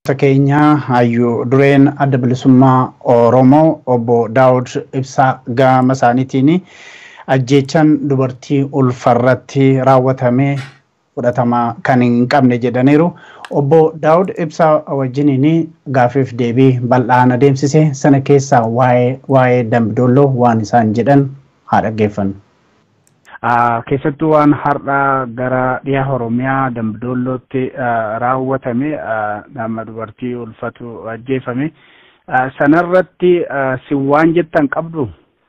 Keenya hayyuu dureen adda bilisummaa Oromoo obbo Daawud Ibsaa gama isaaniitiin ajjeechaan dubartii ulfarratti raawwatamee fudhatama kan hin qabne jedhaniiru. Obbo Daawud Ibsaa wajjiniin gaafiif deebii bal'aan adeemsise sana keessaa waa'ee Dambidolloo waan isaan jedhan haa dhaggeeffannu. Keessattuu waan har'a gara dhiyaa Oromiyaa Dambidollootti raawwatame nama dubartii ulfatu ajjeefame sanarratti si waan jettan qabdu.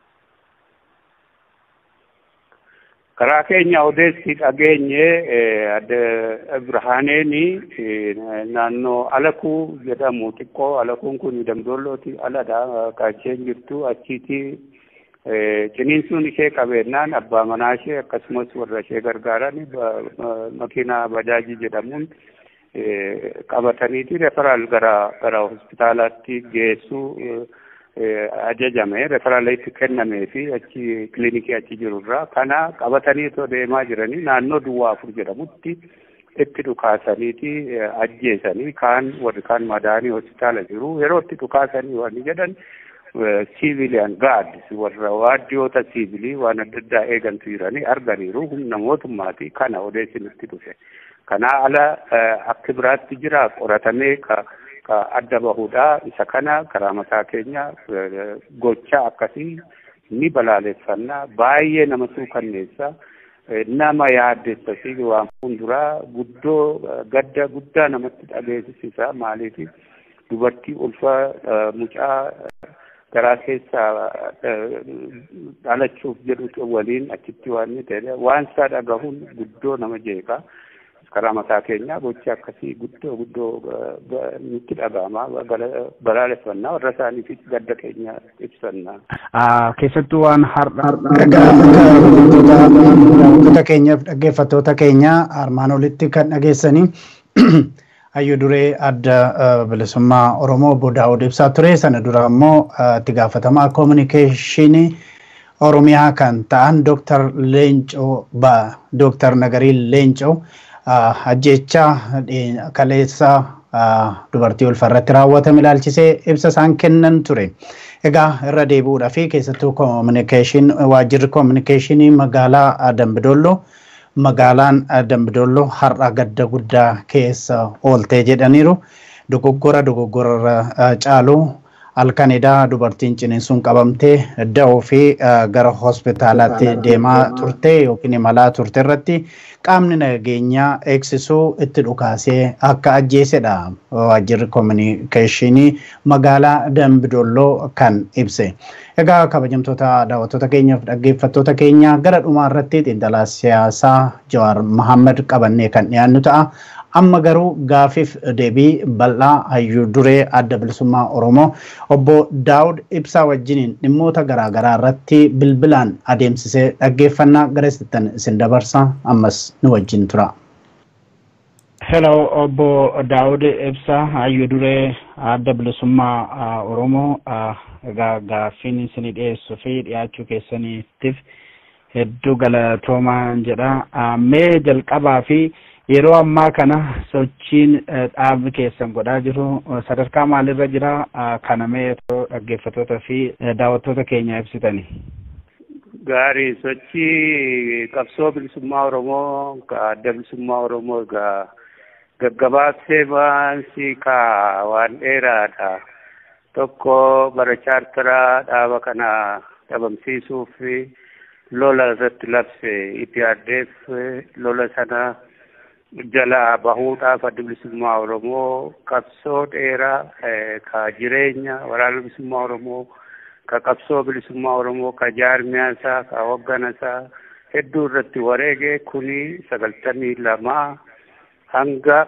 Karaa keenya odeessi dhageenye adda Birhaaneeni naannoo Alakuu jedhamu xiqqoo Alakuun kun Dambidollootti aladha kaacheen jirtu achiiti. Ciniinsuun ishee qabeenyaan abbaa manaa ishee akkasumas warra ishee gargaaran makiinaa bajaajii jedhamuun qabataniiti referaal gara hospitaalaatti geessuu ajajame referaala itti kennamee fi achi kilinikii achi jirurraa kana qabatanii osoo deemaa jiranii naannoo Duwwaa 4 jedhamutti itti dhukaasaniiti ajjeesanii warri kaan madaanii hospitaala jiru yeroo itti dhukaasanii waan jedhan civilian guards warra waardiyyoota civilii waan adda addaa eegantu jiranii arganiiru humna mootummaati kana odeessinitti dhufe kana ala akka biraatti jira qoratamee ka adda bahuudha isa kana karaa mataa keenya gocha akkasii ni balaaleffannaa baay'ee nama suukanneessa nama yaaddessasi waan fuulduraa gadda guddaa namatti dhageessisa maaliif dubartii ulfa mucaa karaa keessaa dhalachuuf jedhu waliin achitti waan ni ta'e waan isaa dhagahuun guddoo nama jeeqa karaa mataa keenyaa gochi akkasii guddoo nutti dhaga'ama balaaleffannaa warra isaaniifis gadda keenya ibsanna. Keessattuu waan har'a keenyaaf dhaggeeffattoota keenya armaan olitti kan dhageessanii hayyuu duree adda bilisummaa Oromoo obbo Daawud Ibsaa ture sana dura immoo itti gaafatamaa kominikeeshinii Oromiyaa kan ta'an Dr. Nagarii Leencoo ajjeechaa kaleessa dubartii ulfarratti raawwatame ilaalchisee ibsa isaan kennan ture. Egaa irra deebi'uudhaa fi keessattuu waajjirri kominikeeshinii magaalaa Dambidolloo magaalaan Dambidolloo har'a gadda guddaa keessa ooltee jedhaniiru. Dogoggora caaluu halkanidhaa dubartiin ciniinsuun qabamtee da'oo fi gara hospitaalaatti deemaa turte yookiin imalaa turte irratti qaamni nageenyaa eegsisuu itti dhukaasee akka ajjeesedha waajjirri kominikeeshinii magaalaa Dambidolloo kan ibse. Egaa kabajamtoota daawwattoota keenyaaf dhaggeeffattoota keenya gara dhumaa irratti xiinxalaa siyaasaa Jawaar Mohaammed qabannee kan dhiyaannu ta'a. Amma garuu gaafiif deebii bal'aa hayyuu duree adda bilisummaa Oromoo obbo Daawud Ibsaa wajjiniin dhimmoota garaagaraa irratti bilbilaan adeemsisee dhaggeeffannaa gareessittan isin dabarsa ammas nu wajjin tura. Hello obbo Daawud Ibsaa hayyuu duree adda bilisummaa Oromoo gaaffiin isin dhiyeessuu fi dhiyaachuu keessaniitiif hedduu galatoomaa jedha. Mee jalqabaa fi yeroo ammaa kana sochiin dhaabni keessan godhaa jiru sadarkaa maalirra jira kana mee dhaggeeffattoota fi daawwattoota keenya ibsitani. Gaarii sochii qabsoo bilisummaa Oromoo adda bilisummaa Oromoo gaggabaabsee baansi waan dheeraadha. Tokko bara chaartaraa dhaaba kana dhabamsiisuuf lola irratti labse IPRDF lola sana jala bahuudhaaf adda bilisummaa Oromoo qabsoo dheeraa ka jireenya waraana bilisummaa Oromoo ka qabsoo bilisummaa Oromoo ka jaarmiyaasaa ka hogganasaa hedduu irratti wareege kuni 92 hanga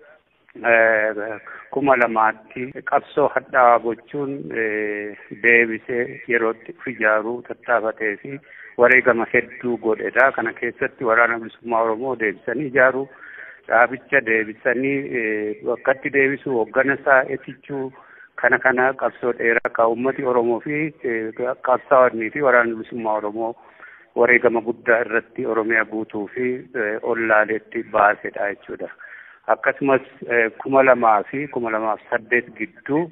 2000tti qabsoo hadhaawaa gochuun deebisee yerootti ijaaruu tattaafatee fi wareegama hedduu godhedha. Kana keessatti waraana bilisummaa Oromoo deebisanii ijaaruu dhaabicha deebisanii bakkatti deebisuu hogganasaa etichuu kana qabsoo dheeraa ka uummati Oromoo fi qabsaa'onni fi waraana bilisummaa Oromoo wareegama guddaa irratti Oromiyaa guutuu fi ollaaleetti baasedha jechuudha. akkasumas 2000 fi 2008 gidduu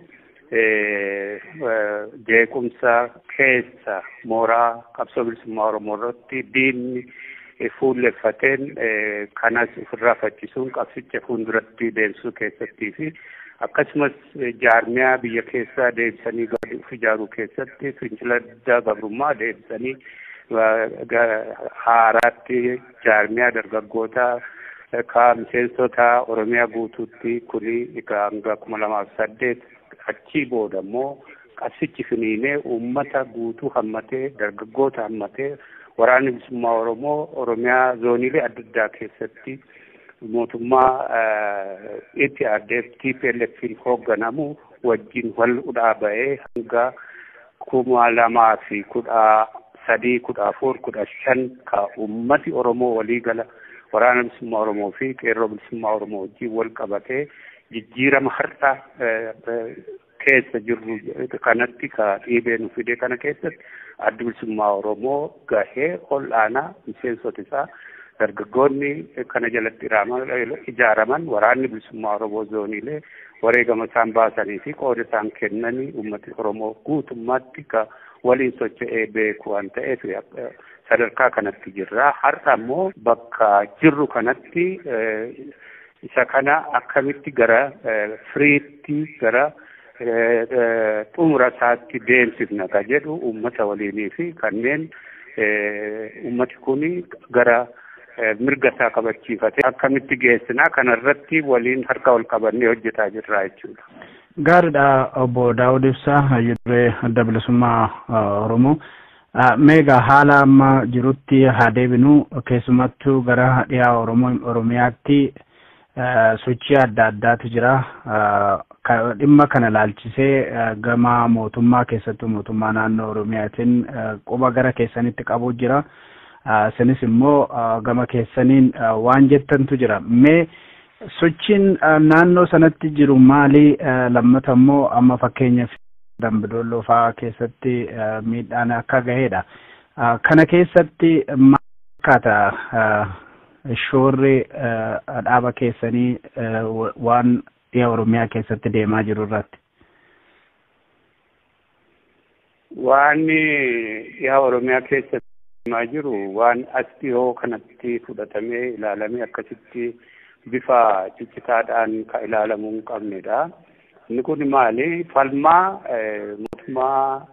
jeequmsa keessa mooraa qabsoo bilisummaa Oromoo irratti diinni fuulleffateen kanas ofirraa faccisuun qabsicha fuulduratti deemsuu keessattii fi akkasumas jaarmiyaa biyya keessaa deebisanii ijaaruu keessatti fincila gabrummaa deebisanii haaraatti jaarmiyaa dargaggootaa miseensota Oromiyaa guutuutti kuni hanga 2008 achii booda immoo qabsichi finiinee uummata guutuu hammatee dargaggoota hammatee waraanni bilisummaa Oromoo Oromiyaa zooniilee adda addaa keessatti mootummaa EPRDF TPLFin hoogganamu wajjin wal dhaaba'ee hanga 2013 14 15 ka ummati Oromoo waliigala waraana bilisummaa Oromoo fi qeerroo bilisummaa Oromoo wajjin wal qabatee jijjiirama har'a keessa jirru kanatti ka dhiibee nu fide kana keessatti addi bilisummaa Oromoo gahee olaanaa miseensota isaa dargaggoonni kana jalatti ijaaraman waraanni bilisummaa Oromoo zooniilee wareegama isaan baasanii fi qooda isaan kennanii uummati Oromoo guutummaatti ka waliin socho'ee beeku waan ta'eef sadarkaa kanatti jirra. Har'a immoo bakka jirru kanatti isa kana akkamitti gara firiitti gara xumura isaatti deemsifna ka jedhu uummata waliinii fi kanneen uummati kuni gara mirga isaa kabachiifatee akkamitti geessinaa kanarratti waliin harka wal qabannee hojjetaa jirra jechuudha. Gaariidha obbo Daawud Ibsaa hayyuree adda bilisummaa Oromoo. Meegaa haala amma jirutti haa deebinu keessumattuu gara dhiyaa Oromiyaatti sochii adda addaatu jira. Dhimma kana laalchisee gama mootummaa keessattuu mootummaa naannoo Oromiyaatiin quba gara keessanitti qabu jira. Isinis immoo gama keessaniin waan jettantu jira. Mee sochiin naannoo sanatti jiru maali? Lammata immoo amma fakkeenyaaf Dambidolloo fa'aa keessatti miidhaan akka gaheedha. Kana keessatti maal fakkaata shoorri dhaaba keessanii waan dhiyaa Oromiyaa keessatti deemaa jiru irratti? Waan dhiyaa Oromiyaa keessatti deemaa jiru waan as dhiyoo kanatti fudhatamee ilaalamee akkasitti bifa ciccitaadhaan ka ilaalamuu hin qabnedha. Inni kun maali? Falmaa mootummaa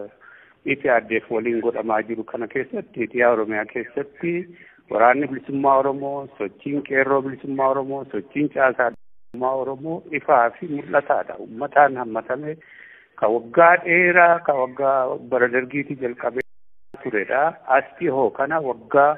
EPRDF waliin godhamaa jiru kana keessatti dhiyaa Oromiyaa keessatti waraanni bilisummaa Oromoo, sochiin qeerroo bilisummaa Oromoo, sochiin caasaa bilisummaa Oromoo ifaa fi mul'ataadha. Uummataan hammatame ka waggaa dheeraa ka waggaa bara dargiitii jalqabee turedha. Asii hoo kana waggaa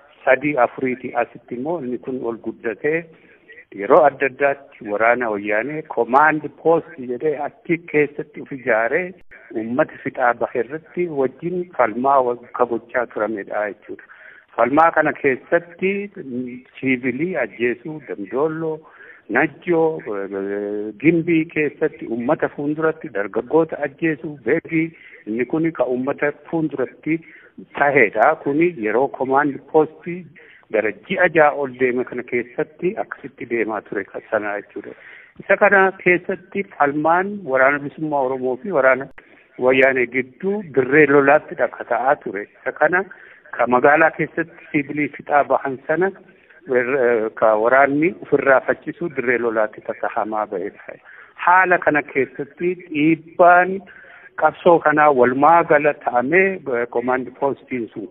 3-4 asitti immoo inni kun ol guddatee yeroo adda addaatti waraana wayyaanee command post jedhee achi keessatti of ijaaree uummata fixaa bahe irratti wajjin falmaa ka gochaa turamedha jechuudha. Falmaa kana keessatti siivilii ajjeesuu, Dambidolloo, Najjoo, Gimbii keessatti uummata fuulduratti dargaggoota ajjeesuu, beekii inni kun ka uummata fuulduratti tahedha. Kuni yeroo command post gara ji'a ja'a ol deeme kana keessatti akkasitti deemaa ture sana jechuudha. Isa kana keessatti falmaan waraana bilisummaa Oromoo fi waraana wayyaanee gidduu dirree lolaatti ta'aa ture. Isa kana ka magaalaa keessatti siivilii fixaa bahan sana ka waraanni ofirraa faccisu dirree lolaatti tasahamaa bahedha. Haala kana keessatti dhiibbaan qabsoo kana walumaa gala ta'amee command postiin sun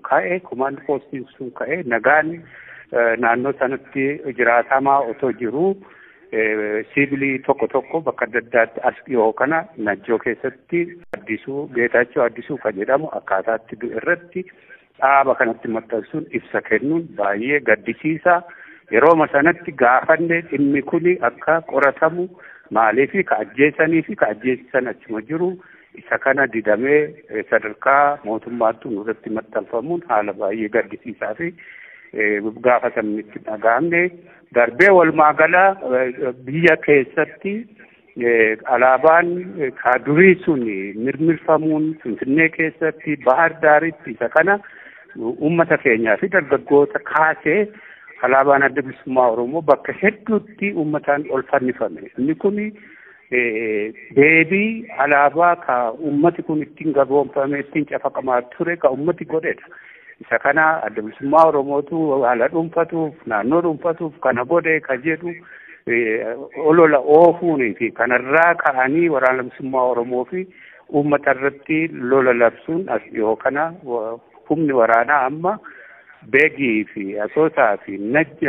ka'e nagaan naannoo sanatti jiraatamaa otoo jiru siivilii tokko bakka adda addaatti as dhiyoo kana Najjoo keessatti Geetaachoo Addisuu kan jedhamu akkaataatti irratti dhaaba kanatti maxxansuun ibsa kennuun baay'ee gaddisiisa. Yeroo sanatti gaafanne dhimmi kuni akka qoratamu maaliif ka ajjeesanii fi ka ajjeesisan achuma jiru isa kana didamee sadarkaa mootummaatti nurratti maxxanfamuun haala baay'ee gaddisiisaa fi gaafatamni itti dhaga'amne darbee walumaa gala biyya keessatti alaabaan durii sun mirmirfamuun Finfinnee keessatti Bahar Daaritti isa kana uummata keenyaa fi dargaggoota kaasee alaabaan adda bilisummaa Oromoo bakka hedduutti uummataan ol fannifame. Inni kun deebii alaabaa ka uummati kun ittiin gaboomfame ittiin cafaqamaa ture ka uummati godhedha. Isa kana adda bilisummaa Oromootu haala dhuunfatuuf naannoo dhuunfatuuf kana godhe ka jedhu olola oofuunii fi kanarraa ka'anii waraana bilisummaa Oromoo fi uummata irratti lola labsuun as dhiyoo kana humni waraanaa amma Beegii fi Asoosaa fi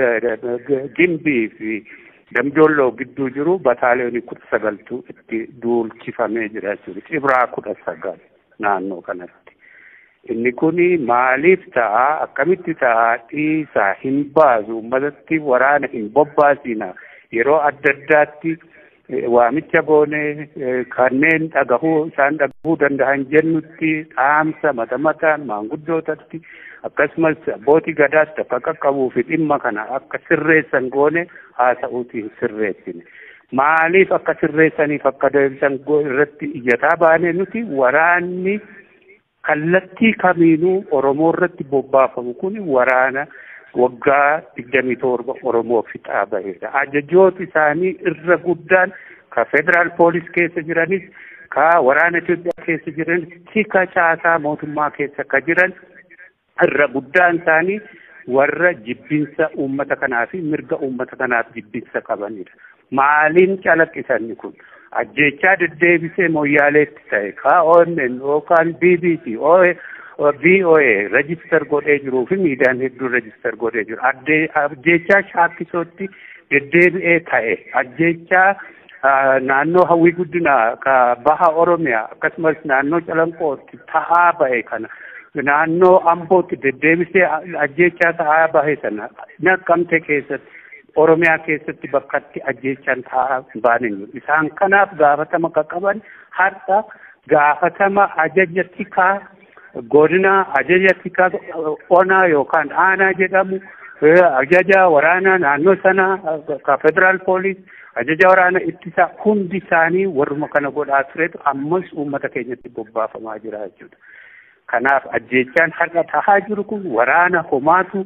Gimbii fi Damdolloo gidduu jiru bataaliyoonii 19 itti duulchifamee jira jechuudha. Cibraa 19 naannoo kanatti. Inni kuni maaliif ta'a akkamitti ta'a dhiisaa hin baasu uummatatti waraana hin bobbaasina yeroo adda addaatti waamicha goone kanneen isaan dhagahuu danda'an jennutti dhaamsa mataan maanguddootatti akkasumas abbootii gadaas akka qaqqabuu fi dhimma kana akka sirreessan goone haasa'uutiin sirreessine. Maaliif akka sirreessaniif akka deebisan irratti iyyataa baane nuti waraanni kallattii kamiinuu Oromoo irratti bobbaafamu kun waraana waggaa 27 Oromoo fixaa bahedha. Ajajooti isaanii irra guddaan ka federaal poolis keessa jiranis ka waraana Itoophiyaa keessa jiranis tika caasaa mootummaa keessa ka jiran irra guddaan isaanii warra jibbinsa uummata kanaa fi mirga uummata kanaaf jibbinsa qabanidha. Maaliin calaqqisanni kun? Ajjechaa deddeebisee Moyyaaleetti ta'e ka OMN yookaan BBC VOA register godhee jiruu fi miidiyaan hedduu register godhee jiru. Ajjechaa shaakkisootti deddeebi'ee ta'e ajjechaa naannoo hawwii guddinaa ka baha Oromiyaa akkasumas naannoo Calanqootti ta'aa ba'e kana naannoo Ambootti deddeebisee ajjechaa ta'aa bahe sana Naqqamtee keessatti Oromiyaa keessatti bakkatti ajjechaan ta'aa baaninu. Isaan kanaaf gaafatama qaqqaban har'a gaafatama ajaja tikaa godina ajaja tikaa onaa yookaan aanaa jedhamu ajaja waraanaa naannoo sana ka federaal poolis ajaja waraana ittisa hundi isaanii warruma kana godhaa turetu ammas uummata keenyatti bobbaafamaa jira jechuudha. Kanaaf ajjechaan har'a tahaa jiru kun waraana homaatu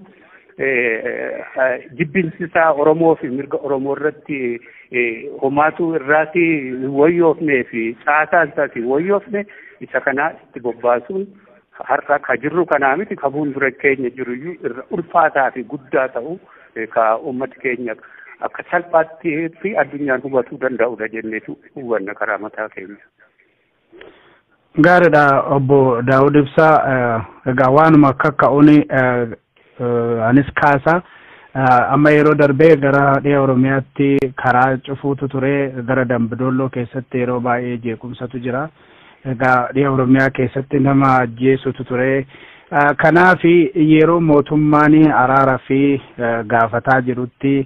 jibbinsisaa Oromoo fi mirga Oromoo irratti homaatu irraati wayyoofnee fi caasaan isaati wayyoofne isa kana itti bobbaasuun har'a ka jirru kanaa miti ka fuuldura keenya jiruyyuu irra ulfaataa fi guddaa ta'u ka uummati keenya akka salphaatti fi addunyaan hubatuu danda'udha jenneetu hubanna karaa mataa keenya. Gaariidha obbo Daawud Ibsaa egaa waanuma akka ka'uuni anis kaasa amma yeroo darbee gara dhiya Oromiyaatti karaa cufuutu ture gara Dambidolloo keessatti yeroo baay'ee jeequmsatu jira. Egaa dhiya Oromiyaa keessatti nama ajjeesutu ture. Kanaaf yeroo mootummaan araara fi gaafataa jirutti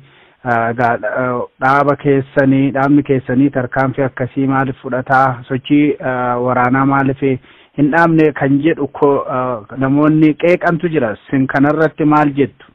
dhaabni keessanii tarkaanfii akkasii maaliif fudhataa sochii waraanaa maaliif hin dhaabne kan jedhu namoonni qeeqantu jira. Sin kanarratti maal jettu?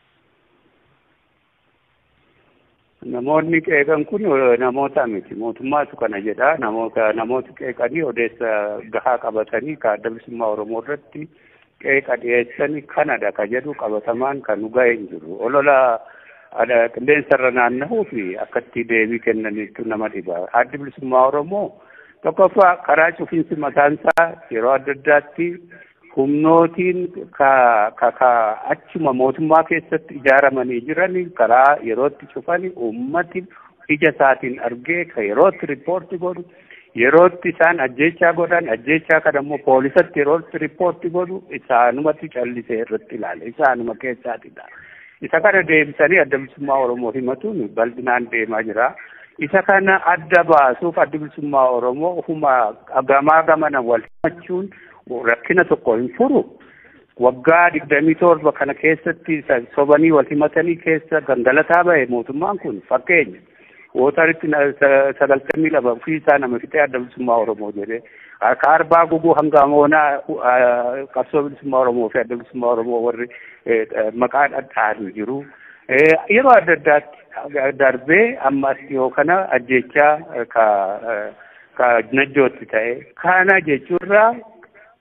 Namoonni qeeqan kun namoota miti. Mootummaatu kana jedha. Namoota qeeqanii odeessa gahaa qabatanii ka adda bilisummaa Oromoo irratti qeeqa dhiyeessanii kanadha ka jedhu qabatamaan kan nu ga'e hin jiru. Olola qilleensarra naanna'uu fi akkatti deebii kennaniitu nama dhiba. Addi bilisummaa Oromoo tokkoffaa karaa cufiinsi mataansaa yeroo adda addaatti humnootiin achuma mootummaa keessatti ijaaramanii jiran karaa yerootti cufani ummati ija isaatiin argee ka yerootti riippoorti godhu yerootti isaan ajjechaa godhan ajjechaa kan ammoo poolisatti yerootti riippoorti godhu isaanumatti callisee irratti ilaale isaanuma keessaatidha. Isa kana deebisanii adda bilisummaa Oromoo himatuun bal'inaan deemaa jira. Isa kana adda baasuuf adda bilisummaa Oromoo ofuma gamaa gamana wal himachuun rakkina tokko hin furu. Waggaa 27 kana keessatti sobanii wal himatanii keessa gangalataa bahe mootummaan kun fakkeenya. Wootaritti 92 ofii isaa nama fixee adda bilisummaa Oromoo jedhee harka arbaa guguu hanga amoonaa qabsoo bilisummaa Oromoo fi adda bilisummaa Oromoo warri maqaan addaatu jiru. Yeroo adda addaatti darbee ammas yoo kana ajjechaa ka najjootti ta'e kana jechuurraa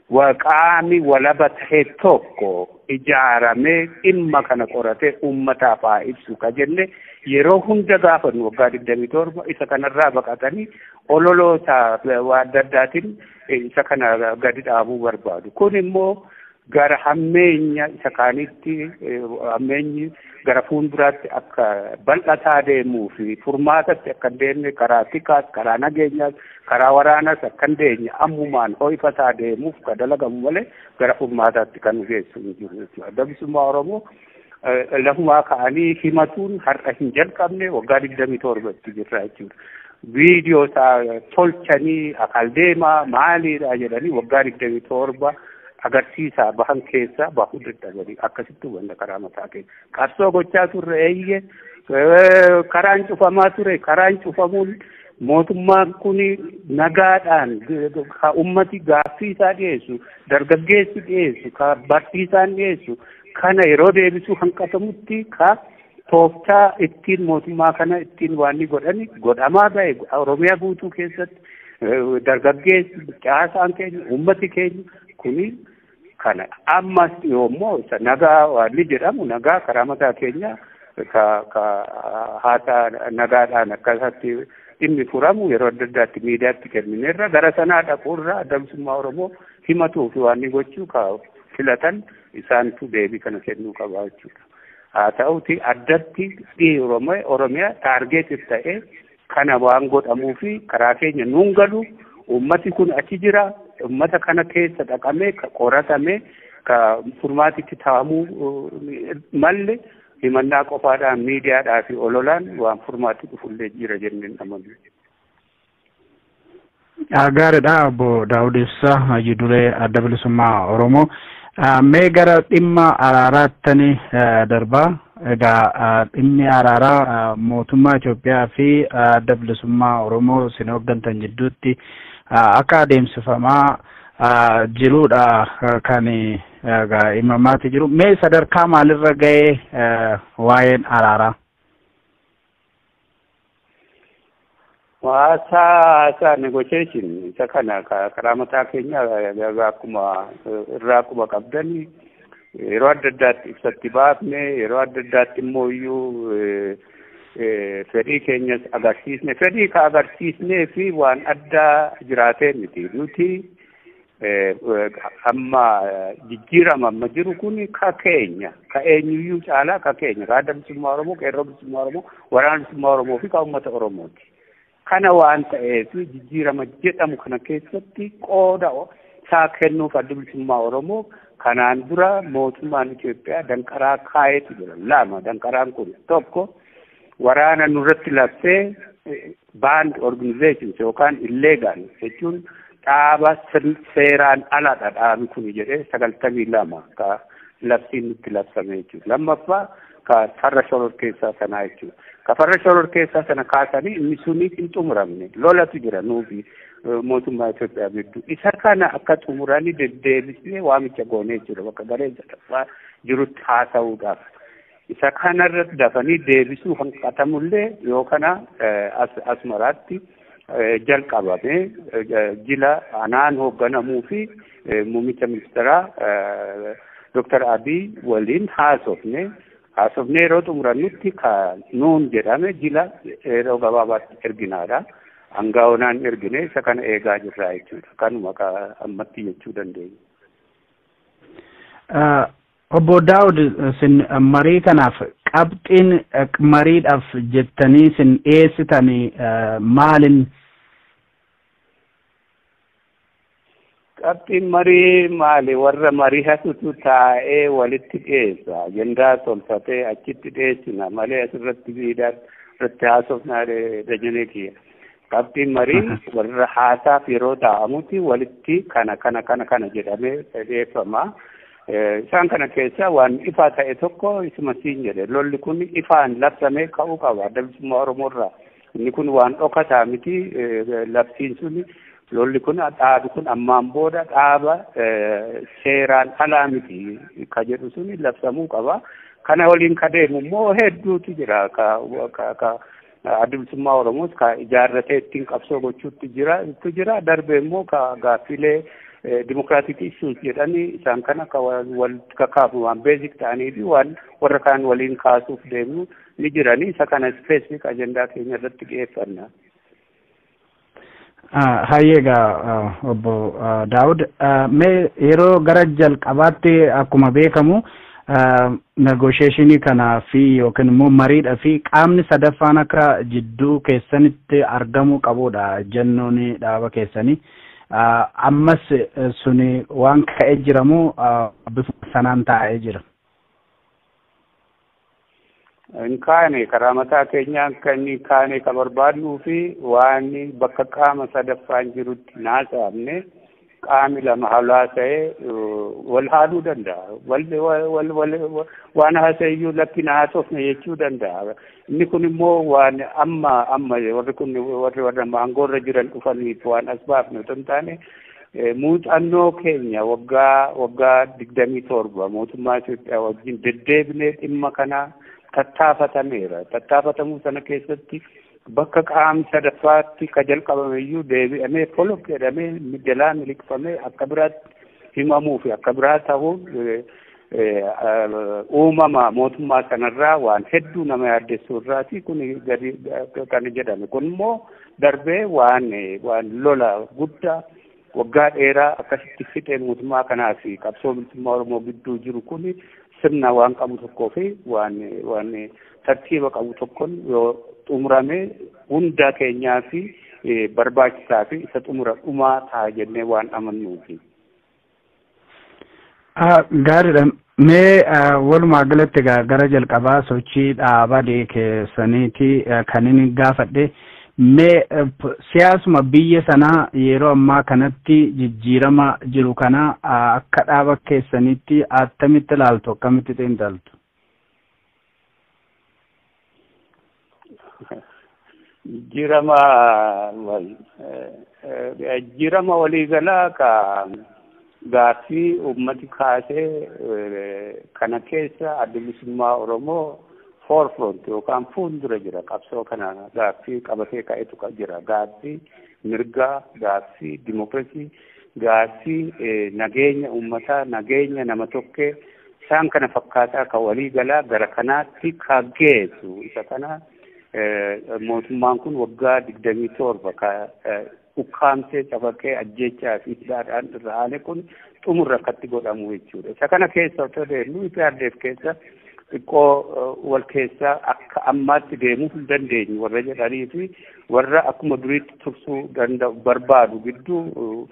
waqaami walaba ta'e tokko ijaaramee dhimma kana qoratee uummataaf haa ibsu ka jenne yeroo hunda gaafannu waggaa 27 isa kanarraa baqatanii ololoota adda addaatiin isa kana gadi dhaabuu barbaadu. Kun immoo gara hammeenya isa kaanitti hammeenyi gara fuulduraatti akka bal'ataa deemuu fi furmaatatti akka deemne karaa tikaas karaa nageenyaas karaa waraanaas akka deemne ammumaan ho'ifataa deemuuf ka dalagamu malee gara furmaataatti kan geessu hin jiru jechuudha. Adda Bilisummaa Oromoo lafumaa ka'anii himatuun har'a hin jalqabne waggaa 27tti jirra jechuudha. Viidiyoo isaa tolchanii akal deemaa maaliidha jedhanii waggaa 27 agarsiisaa bahan keessa bahuu dadhabanii akkasitti hubanna karaa mataa keenya. Qabsoo gochaa turre eeyye karaan cufamaa ture karaan cufamuun mootummaan kun nagaadhaan ka ummati gaaffii isaa dhiyeessu dargaggeessi dhiyeessu ka barsiisaan dhiyeessu kana yeroo deebisuu hanqatamutti ka tooftaa ittiin mootummaa kana ittiin waan godhani godhamaa ba'e Oromiyaa guutuu keessatti dargaggeessi caasaan keenya ummati keenya kuni kana ammas yoommoo nagaa waan jedhamu nagaa karaa mataa keenya ka haata nagaadhaan akkasatti dhimmi furamu yeroo adda addaatti miidiyaatti kennineerra gara sanaa dhaquurra Adda Bilisummaa Oromoo himatuu fi waan gochuu ka filatan isaantu deebii kana kennuu qaba jechuudha. Haa ta'uti addatti Oromiyaa taargeetif ta'e kana waan godhamuu fi karaa keenya nuun galu ummati kun achi jira ummata kana keessa dhaqamee qoratamee ka furmaatitti taa'amuu malle himannaa qofaadhaan miidiyaadhaa fi ololaan waan furmaatti dhufullee jira jenneen amanu. Gaariidha obbo Daawud Ibsaa Hayyuu Duree Adda Bilisummaa Oromoo. Mee gara dhimma araaraatti darbaa. Egaa dhimmi araaraa mootummaa Itoophiyaa fi Adda Bilisummaa Oromoo isin hooggantan jidduutti akka adeemsifamaa jiruudha kan himamaatti jiru. Mee sadarkaa maalirra ga'ee waa'een araaraa? Waasaa negotiation isa kana karaa mataa keenya akkuma qabdanii yeroo adda addaatti ibsatti baafne yeroo adda addaatti immoo iyyuu fedhii keenyas agarsiisne fedhii ka agarsiisnee fi waan addaa jiraatee miti nuti amma jijjiirama amma jiru kun ka keenya ka eenyuyyuu caalaa ka keenya ka Adda Bilisummaa Oromoo qeerroo Bilisummaa Oromoo waraana Bilisummaa Oromoo fi ka uummata Oromooti. Kana waan ta'eef jijjiirama jedhamu kana keessatti qooda isaa kennuuf Adda Bilisummaa Oromoo kanaan dura mootummaan Itoophiyaa danqaraa kaayetu jira. Lama danqaraan kun tokko waraana nurratti labsee band organizations yookaan illegal jechuun dhaaba seeraan aladha dhaabi kun jedhee 92 ka labsiin nutti labsame jechuudha. Lammaffaa ka farra shororkeessaa sanaa jechuudha. Ka farra shororkeessaa sana kaasanii inni suni hin xumuramne lolatu jira nuufi mootummaa Itoophiyaa gidduu. Isa kana akka xumuranii deddeebisnee waamicha goonee jira bakka garee sadaffaa jirutti haasa'uudhaaf. Isa kanarratti dafanii deebisuu hanqatamullee yoo kana Asmaraatti jalqabame jila anaan hoogganamuu fi muummicha ministeeraa Dr. Abiy waliin haasofne yeroo xumurannutti ka nuun jedhame jila yeroo gabaabaatti erginaadha. Hangaa'onaan ergine isa kana eegaa jirraa jechuudha. Kanuma ka ammatti jechuu dandeenya. Obbo Daawud isin marii kanaaf qabxiin mariidhaaf jettanii isin dhiyeessitanii maalin? Qabxiin marii maali? Warra marii hasutu taa'ee walitti dhiyeessa. Agendaa tolfatee achitti dhiyeessina malee asirratti irratti haasofnaa dajanee kiyya. Qabxiin marii warra haasaaf yeroo taa'amutti walitti kana jedhamee dhiyeeffama. Isaan kana keessa waan ifaa ta'e tokko isuma siin jedhe lolli kun ifaan labsamee ka'uu qaba Adda Bilisummaa Oromoorraa. Inni kun waan dhokataa miti labsiin suni lolli kun dhaabi kun ammaan booda dhaaba seeraan alaa miti ka jedhu suni labsamuu qaba. Kana waliin ka deemu immoo hedduutu jira ka Adda Bilisummaa Oromoos ka ijaarratee ittiin qabsoo gochuutti jira darbee immoo ka gaaffilee democratic issues jedhanii isaan kana wal kakaafu waan basic ta'anii fi waan warra kaan waliin kaasuuf deemu ni jiranii isa kana specific agendaa keenya irratti dhiyeeffanna. Hayyeegaa obbo Daawud mee yeroo gara jalqabaatti akkuma beekamu negotiationii kanaa fi yookiin immoo mariidhaa fi qaamni sadaffaan akka jidduu keessanitti argamuu qabudha jennoon dhaaba keessanii. Ammas suni waan ka'ee jiramu bifa sanaan taa'ee jira. Kaane karaa mataa keenyaan kan kaane ka barbaadnuu fi waan bakka qaama sadaffaan jirutti naasaafne qaami lama haasa'ee wal haaluu danda'a. Waan haasa'eyyuu lakkina haasofne jechuu danda'a. Inni kun immoo waan amma warri kun warra maangoorra jiran dhufaniif waan as baafne otoo hin taane muuxannoo keenya waggaa 27 mootummaa Itoophiyaa wajjin deddeebinee dhimma kana tattaafatameera. Tattaafatamuu sana keessatti bakka qaamni sadaffaatti ka jalqabameyyuu deebi'amee folok jedhamee jalaa miliqfamee akka biraatti himamuu fi akka biraa ta'uun uumama mootummaa sanarraa waan hedduu nama yaaddessuu irraati kun kan jedhame kun immoo darbee waan lola guddaa waggaa dheeraa akkasitti fixee mootummaa kanaa fi qabsoo bilisummaa Oromoo gidduu jiru kun sirna waan qabu tokkoo fi waan tartiiba qabu tokkoon yoo xumuramee hunda keenyaa fi barbaachisaa fi isa xumura dhumaa ta'a jennee waan amannuufi. Gaariidha. Mee walumaa galatti gara jalqabaa sochii dhaabaa keessaniiti kan inni gaafadhe. Mee siyaasuma biyya sanaa yeroo ammaa kanatti jijjiirama jiru kana akka dhaaba keessanitti attamitti ilaaltu akkamitti xiinxaltu? Jijjiirama waliigalaa ka gaaffii uummati kaasee kana keessa adda bilisummaa Oromoo forefront yookaan fuuldura jira qabsoo kana gaaffii qabatee ka'etu jira gaaffii mirgaa gaaffii dimokiraasii gaaffii nageenya uummataa nageenya nama tokkee isaan kana fakkaataa ka waliigalaa gara kanaatti ka geessu isa kana mootummaan kun waggaa 27 ka ukkaamsee cafaqee ajjechaa fi hidhaadhaan irra aane kun xumurra akkatti godhamu jechuudha. Isa kana keessa otoo deemnu IPRDF keessa xiqqoo wal keessaa akka ammaatti deemuu hin dandeenyu warra jedhanii fi warra akkuma duriitti tursuu danda'u barbaadu gidduu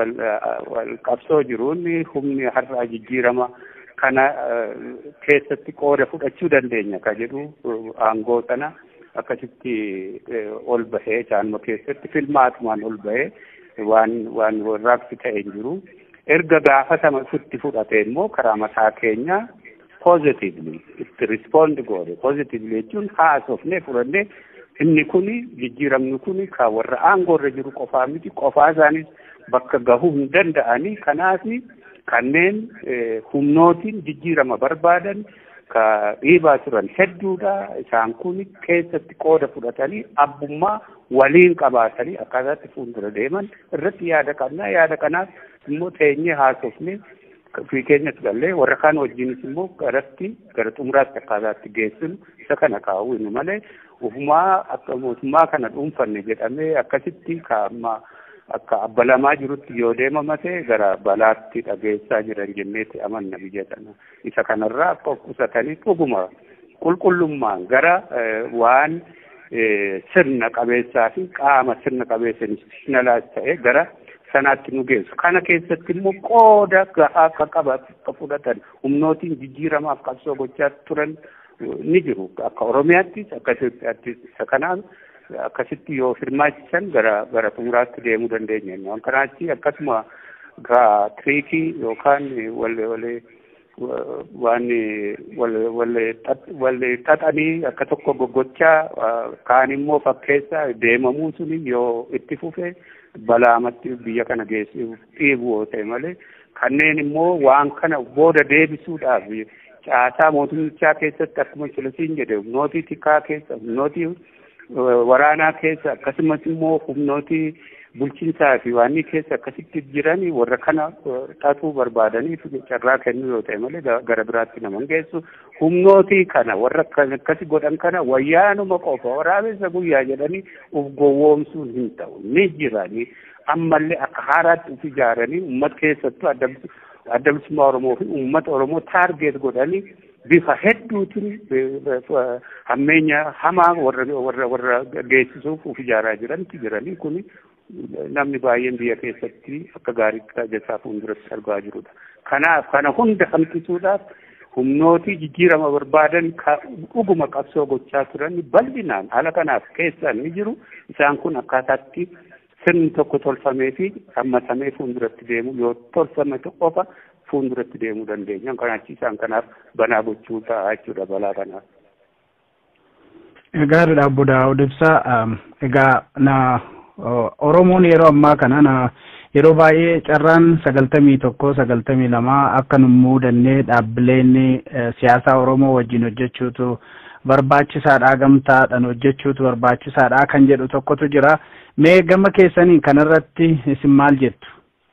wal qabsoo jiruun humni har'a jijjiirama kana keessatti qooda fudhachuu dandeenya ka jedhu aangoo sana akkasitti ol bahee chaanuma keessatti filmaatumaan ol bahee waan warraaqsi ta'e hin jiru. Erga gaafatama itti fudhate immoo karaa mataa keenya positively itti respond goone positively jechuun haasofnee fudhannee inni kuni jijjiiramni kuni ka warra aangoorra jiru qofaa miti qofaa isaanis bakka gahuu hin danda'anii kanaaf kanneen humnootiin jijjiirama barbaadan ka dhiibaa turan hedduudha isaan kun keessatti qooda fudhatanii abbummaa waliin qabaatanii akkaataatti fuuldura deeman irratti yaada qabna yaada kanaaf immoo teenyee haasofne fi keenyatti galee warra kaan wajjinis immoo gara xumuraatti akkaataatti geessinu isa kana kaa'uun malee ufumaa akka mootummaa kana dhuunfanne jedhamee akkasitti kaa'amma akka abbalamaa jirutti yoo deemamate gara balaatti dhageessaa jiran jenneetti amanna biyya kana isa kanarraa akka of qusatanii dhuguma qulqullummaan gara waan sirna qabeessaa fi qaama sirna qabeessa institutionalaas ta'e gara sanaatti nu geessu kana keessatti immoo qooda gahaa akka fudhatan humnootiin jijjiiramaaf qabsoo gochaa turan ni jiru akka Oromiyaattis akka Itoophiyaattis isa kanaan akkasitti yoo hirmaachisan gara xumuraatti deemuu dandeenya. Waan kanaachi akkasuma tiriikii yookaan wal xaxanii akka tokko goggochaa kaan immoo fakkeessa deemamuu suni yoo itti fufe balaamatti biyya kana geessuuf dhiibu yoo ta'e malee kanneen immoo waan kana booda deebisuudhaaf caasaa mootummichaa keessatti akkuma Chilasiin jedhe humnootii tikaa keessa humnootii waraanaa keessa akkasumas immoo humnootii bulchiinsaa fi waan keessa akkasitti jiranii warra kana xaxuu barbaadanii carraa kennuu yoo ta'e malee gara biraatti nama hin geessu. Humnootii kana warra akkasi godhan kana wayyaanuma qofa waraabessa guyyaa jedhanii uf gowwoomsuun hin ta'u ni jiranii ammallee akka haaraatti uf ijaaranii uummata keessattuu adda bilisummaa Oromoo fi uummata Oromoo taargeet godhanii bifa hedduutiin hammeenya hamaa warra geessisuuf uf ijaaraa jiranii kuni namni baay'een biyya keessatti akka gaariitti tajaajilaa fuulduratti argaa jirudha. Kanaaf kana hunda hamqisuudhaaf humnootii jijjiirama barbaadan dhuguma qabsoo gochaa turan bal'inaan haala kanaaf keessaan ni jiru. Isaan kun akkaataatti sirni tokko tolfamee fi hammatamee fuulduratti deemu yoo tolfame qofa fuulduratti deemuu dandeenya. Kanaaf isaan kanaaf banaa gochuu ta'a jechuudha balaa kanaaf. Gaariidha Obbo Daawud Ibsaa. Egaa Oromoon yeroo ammaa kana yeroo baay'ee carraan 91 92 akka nu muudannee dhaabbileen siyaasaa Oromoo wajjin hojjechuutu barbaachisaadha gamtaadhaan hojjechuutu barbaachisaadha kan jedhu tokkotu jira. Mee gama keessanii kanarratti isin maal jettu?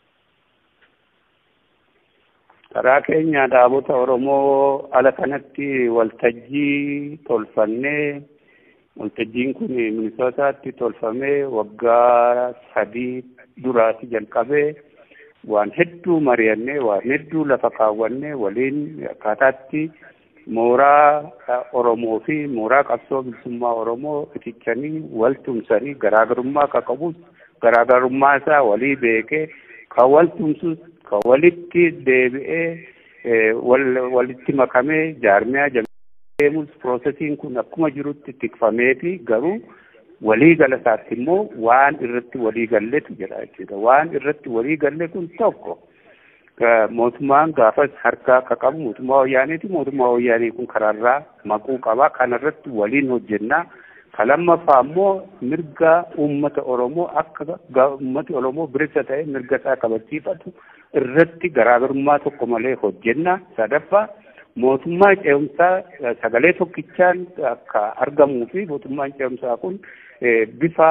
Karaa keenya dhaabota Oromoo ala kanatti waltajjii tolfannee waltajjiin kun Minisootaatti tolfamee waggaa 3 duraati jalqabee waan hedduu mari'annee waan hedduu lafa kaawwannee waliin akkaataatti mooraa Oromoo fi mooraa qabsoo bilisummaa Oromoo itichanii wal tumsanii garaagarummaa akka qabus garaagarummaa isaa walii beekee kan wal tumsus kan walitti deebi'ee walitti makamee jaarmiyaa deemus piroosesiin kun akkuma jirutti tikfamee fi garuu walii galasaatti immoo waan irratti walii galletu jira jechuudha. Waan irratti walii galle kun tokko mootummaan gaafas harkaa akka qabu mootummaa wayyaaniiti. Mootummaa wayyaanii kun karaarraa maquu qaba. Kanarratti waliin hojjennaa. Lammaffaa immoo mirga uummata Oromoo akka uummati Oromoo bilisa ta'e mirga isaa kabachiifatu irratti garaagarummaa tokko malee hojjennaa. Sadaffaa mootummaa ce'umsaa sagalee tokkichaan akka argamuu fi mootummaan ce'umsaa kun bifa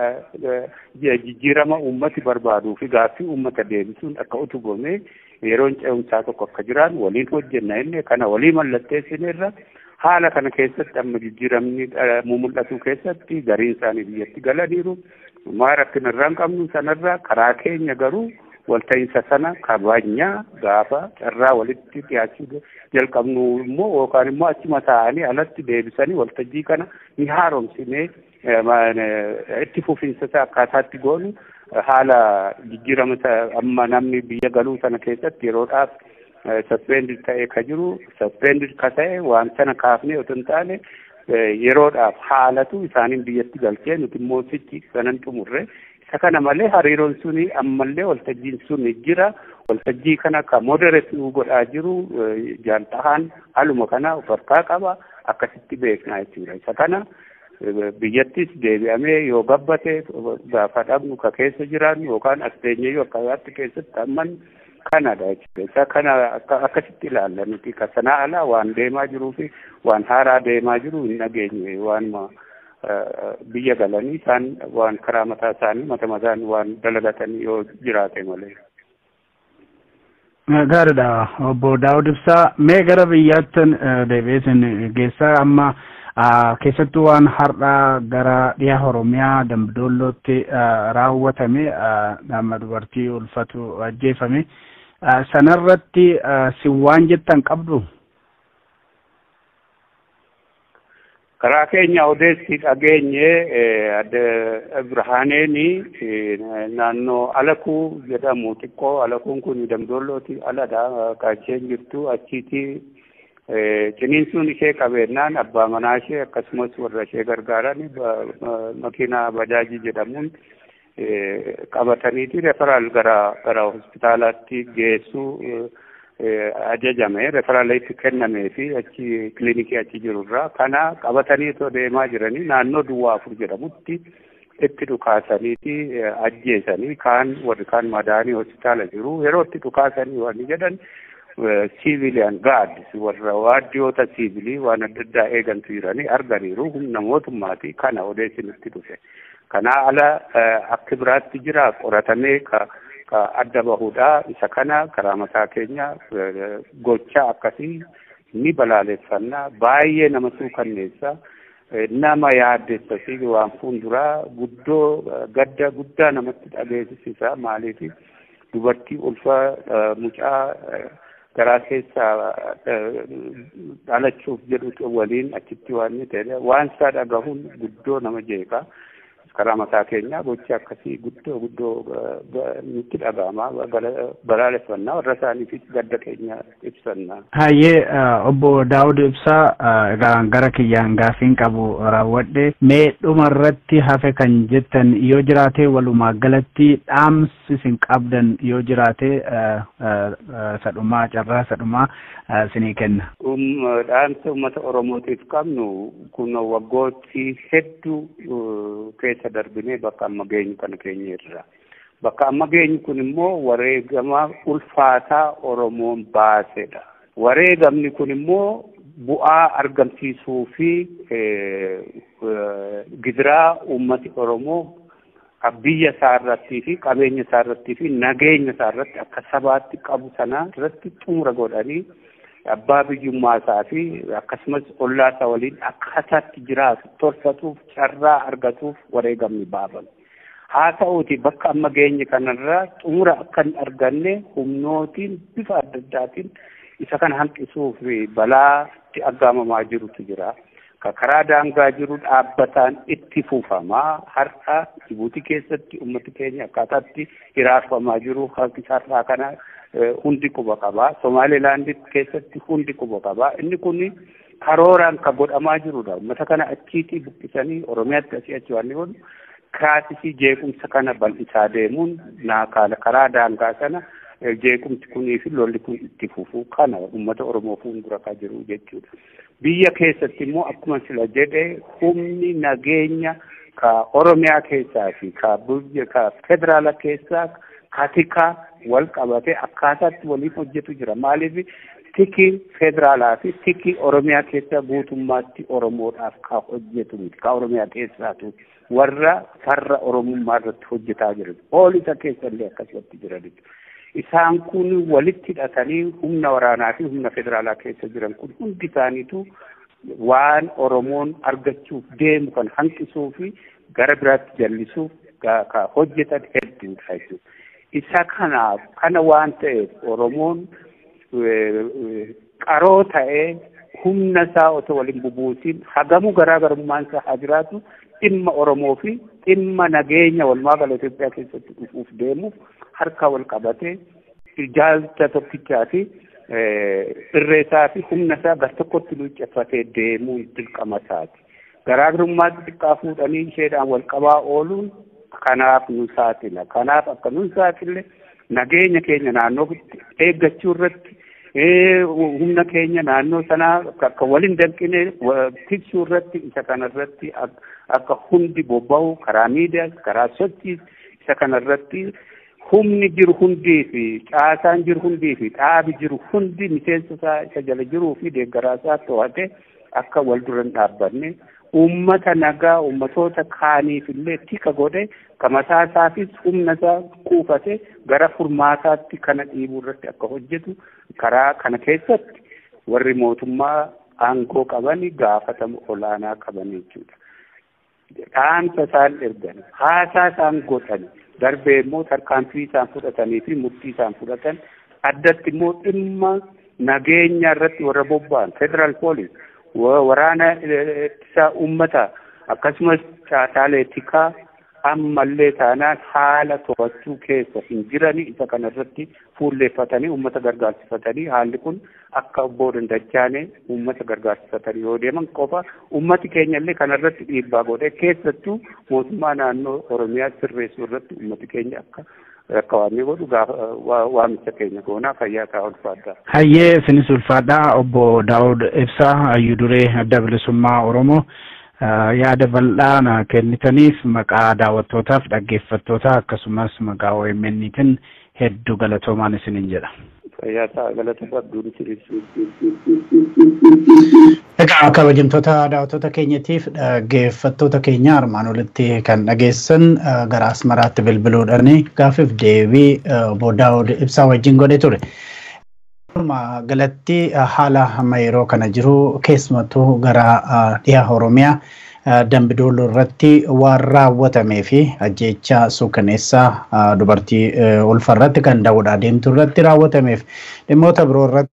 jijjiirama uummati barbaaduu fi gaaffii uummata deebisuun akka utubame yeroon ce'umsaa tokko akka jiraan waliin hojjenna inni kana walii mallatteessineerra haala kana keessatti amma jijjiiramni mul'atu keessatti gariin isaanii biyyatti galaniiru maa rakkina irraa hin qabnu sanarraa karaa keenya garuu walta'iinsa sana kabajnaa gaafa carraa walitti dhiyaachuu jalqabnu immoo yookaan immoo achuma taa'anii alatti deebisanii waltajjii kana ni haaromsinee itti fufiinsa isaa akkaataatti goonu haala jijjiirama amma namni biyya galuu sana keessatti yeroodhaaf suspended ta'ee ka jiru suspended ka ta'e waan sana kaafnee otoo hin taane yeroodhaaf haalatu isaaniin biyyatti galchee nuti immoo sichi sanan xumurre isa kana malee hariiroon suni ammallee waltajjiin suni jira. Waltajjii kana ka moderate nu godhaa jiru jaantahaan haluma kana of harkaa qaba akkasitti beeknaa jechuudha. Isa kana biyyattis deebi'amee yoo gabbate gaafa dhabnu ka keessa jiraannu yookaan as teenyee akkaataatti keessatti amman kanadha jechuudha. Isa kana akkasitti ilaalla nuti ka sanaa alaa waan deemaa jiruu fi waan haaraa deemaa jiru hin dhageenye waan biyya galanii isaan waan karaa mataa isaanii mataan waan dalagatanii yoo jiraate malee. Gaariidha Obbo Daawud Ibsaa. Mee gara biyyaatti deebi'ee geessaa amma keessattuu waan har'aa gara dhiyaa Oromiyaa Dambidollootti raawwatame nama dubartii ulfatu ajjeefame sanarratti si waan jettan qabdu? Karaa keenya odeessi dhageenye Birhaaneeni naannoo Alakuu jedhamu xiqqoo Alakuun kun Dambidollootti aladha kaacheen jirtu achiiti ciniinsuun ishee qabeennaan abbaa manaa ishee akkasumas warra ishee gargaaran makiinaa bajaajii jedhamuun qabataniiti referaal gara hospitaalaatti geessuu ajajame referaala itti kennamee fi achi klinikii achi jirurraa kana qabatanii osoo deemaa jiranii naannoo Duwwaa 4 jedhamutti itti dhukaasaniiti ajjeesanii warri kaan madaanii hospitaala jiru yeroo itti dhukaasanii waan jedhan civilian guards warra waardiyyoota civilii waan adda addaa eegantu jiranii arganiiru humna mootummaati kana odeessinitti dhufe Kana ala akka biraatti jira qoratamee ka adda bahuudha. Isa kana karaa mataa keenya gocha akkasii ni balaaleffannaa. Baay'ee nama suukanneessa. Nama yaaddessasi waan fuulduraa gadda guddaa namatti dhageessisa. Maaliif dubartii ulfa mucaa garaa keessaa dhalachuuf jedhu waliin achitti waan ni ta'e waan isaa dhagahuun guddoo nama jeeqa. Karaa mataa keenya gocha akkasii guddoo nutti dhaga'ama. Balaaleffannaa warra isaaniifis gadda keenya ibsanna. Hayyee obbo Daawud Ibsaa gara kiyyaan gaafiin qabu raawwadhe mee dhumarratti hafe kan jettan yoo jiraate walumaa galatti dhaamsi isin qabdan yoo jiraate sadhumaa carraa sadhumaa isinii kenna. Dhaamsa uummata Oromootiif qabnu kun waggooti hedduu keessa darbinee bakka amma geenyu kana keenya irra. Bakka amma geenyu kun immoo wareegama ulfaataa Oromoon baasedha. Wareegamni kun immoo bu'aa argamsiisuu fi gidiraa uummati Oromoo biyya isaa irratti fi qabeenya isaa irratti fi nageenya isaa irratti akka sabaatti qabu sana irratti xumura godhanii abbaa biyyummaa isaa fi akkasumas ollaa isaa waliin akkaataatti jiraatu tolfatuuf carraa argatuuf wareegamni baafame. Haa ta'uuti bakka amma geenye kanarraa xumura akka hin arganne humnootiin bifa adda addaatiin isa kana hanqisuuf balaatti aggaamamaa jirutu jira. Karaa daangaa jiru dhaabbataan itti fuufamaa har'a Jibuutii keessatti uummati keenya akkaataatti hiraarfamaa jiru har'a kana hundi quba qabaa. Somaalilaand keessatti hundi quba qabaa. Inni kun karooraan kan godhamaa jirudha. Uummata kana achiitii buqqisanii Oromiyaatti asii achi waan godhu kaasisii jeequmsa kana bal'isaa deemuun karaa daangaa sana jeequmsi kunii fi lolli kun itti fufuu kana uummata Oromoo fuuldura kan jiru jechuudha. Biyya keessatti immoo akkuma sila jedhe humni nageenya ka Oromiyaa keessaa fi ka federaala keessaa katika wal qabate akkaataatti waliif hojjetu jira. Maaliif tiki federaalaa fi tiki Oromiyaa keessa guutummaatti Oromoodhaaf ka hojjetu miti. Ka Oromiyaa keessaatu warra farra Oromummaa irratti hojjetaa jiran. Poolisa keessallee akkasumatti jiranidha. Isaan kun walitti hidhatanii humna waraanaa fi humna federaalaa keessa jiran kun hundi isaaniitu waan Oromoon argachuuf deemu kan hanqisuu fi gara biraatti jallisuuf ka hojjetan hedduudha jechuudha. Isa kana waan ta'eef Oromoon qaroo ta'ee humna isaa otoo waliin bubuusin hagamu garaagarummaan isaa haa jiraatu dhimma Oromoo fi dhimma nageenya walumaa gala Itoophiyaa keessatti dhufuuf deemuuf harka wal qabatee ijaarsa tokkichaa fi irreesaa fi humna isaa gar tokkotti luucceeffatee deemuun dirqama isaati. Garaagarummaa xixiqqaa fuudhanii isheedhaan wal qabaa ooluun kanaaf nu saaxila. Kanaaf akka nu saaxille nageenya keenya naannootti eeggachuu irratti humna keenya naannoo sanaa akka waliin danqine tiksuu irratti isa kanarratti akka hundi bobba'u karaa miidiyaa karaa sochiis isa kanarratti humni jiru hundii fi caasaan jiru hundii fi dhaabi jiru hundi miseensa isa jala jiruu fi deeggaraasaa to'ate akka wal duran dhaabbanne ummata nagaa ummatoota kaaniif illee tika godhe kamataa isaafis humna isaa kuufate gara furmaataatti kana dhiibuu irratti akka hojjetu karaa kana keessatti warri mootummaa aangoo qabani gaafatama olaanaa qaban jechuudha. Dhaamsa isaan ergan haasaa isaan godhan darbee immoo tarkaanfii isaan fudhatanii fi murtii isaan fudhatan addatti immoo dhimma nageenya irratti warra bobba'an federal police waraana ittisa ummata akkasumas caasaalee tikaa ammallee taanaan haala to'achuu keessa hin jirani isa kanarratti fuulleeffatanii ummata gargaarsifatanii haalli kun akka obboo dandachaane ummata gargaarsifatanii yoo deeman qofa ummati keenya illee kanarratti dhiibbaa godhe keessattuu mootummaa naannoo Oromiyaa sirreessuu irratti ummati keenya akka waamee godhu waamicha keenya goonaa fayyaa isaa ulfaadhaa. Hayyee isinis ulfaadhaa obbo Daawud Ibsaa hayyuu duree adda bilisummaa Oromoo. Yaada bal'aa kennitaniif maqaa daawwattootaaf dhaggeeffattootaa akkasumas maqaa OMN'tiin hedduu galatoomaa isiniin jedha. Fayyaasa galata qabduun sirriisu. Egaa kabajamtoota daawwattoota keenyatiif dhaggeeffattoota keenya armaan olitti kan dhageessan gara Asmaraatti bilbiluudhaan gaafiif deebii boodaa ibsaa wajjin godhe ture. Galatti haala amma yeroo kana jiru keessumattuu gara dhiha Oromiyaa Dambidooloo irratti waan raawwatamee fi ajjeechaa suukaneessaa dubartii ulfa irratti kan daawwadhaa deemtu irratti raawwatameef dhimmoota biroo irratti